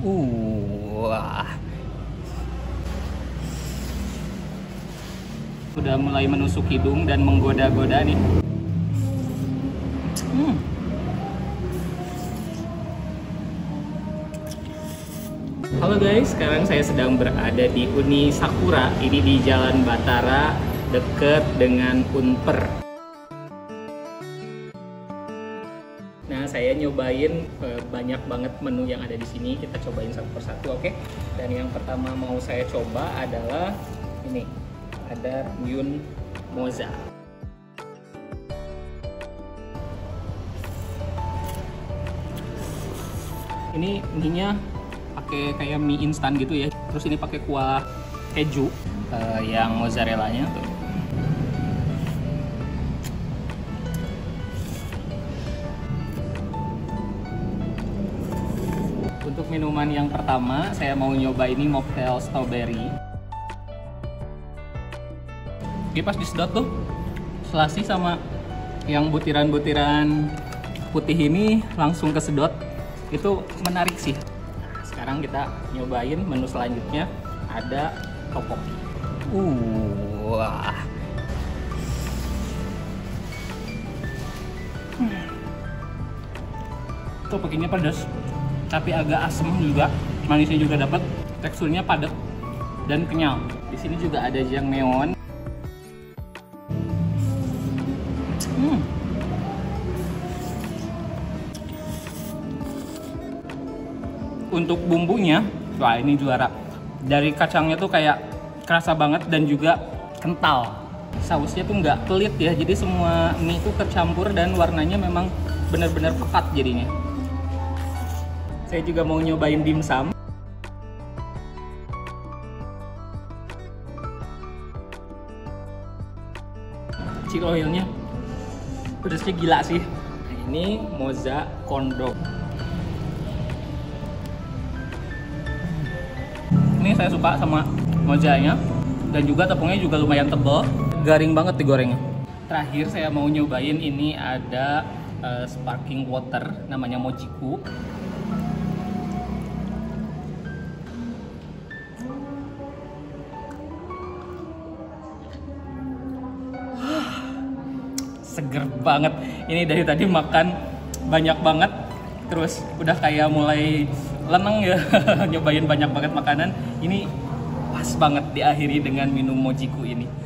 Wah. Udah mulai menusuk hidung dan menggoda-goda nih. Halo guys, sekarang saya sedang berada di Uni Sakura. Ini di Jalan Batara, deket dengan Unper. Nah, saya nyobain banyak banget menu yang ada di sini. Kita cobain satu persatu, oke? Dan yang pertama mau saya coba adalah ini. Ada Yun Moza. Ini mie-nya pakai kayak mie instan gitu ya. Terus ini pakai kuah keju yang mozzarella-nya tuh. Untuk minuman yang pertama, saya mau nyoba ini mocktail strawberry. Dia pas disedot tuh, selasi sama yang butiran-butiran putih ini langsung kesedot. Itu menarik sih. Nah, sekarang kita nyobain menu selanjutnya, ada topoki. Wah. Topokinya pedas, tapi agak asem juga, manisnya juga dapat, teksturnya padat dan kenyal. Di sini juga ada jangneon. Untuk bumbunya, wah ini juara. Dari kacangnya tuh kayak kerasa banget dan juga kental. Sausnya tuh nggak pelit ya, jadi semua mie itu kecampur dan warnanya memang benar-benar pekat jadinya. Saya juga mau nyobain dimsum. Chili oilnya pedasnya gila sih. Nah, ini moza corn dog. Ini saya suka sama mozanya, dan juga tepungnya juga lumayan tebal, garing banget digorengnya. Terakhir saya mau nyobain ini ada sparkling water, namanya Mojiku. Seger banget. Ini dari tadi makan banyak banget, terus udah kayak mulai leneng ya. Nyobain banyak banget makanan. Ini pas banget diakhiri dengan minum Mojiku ini.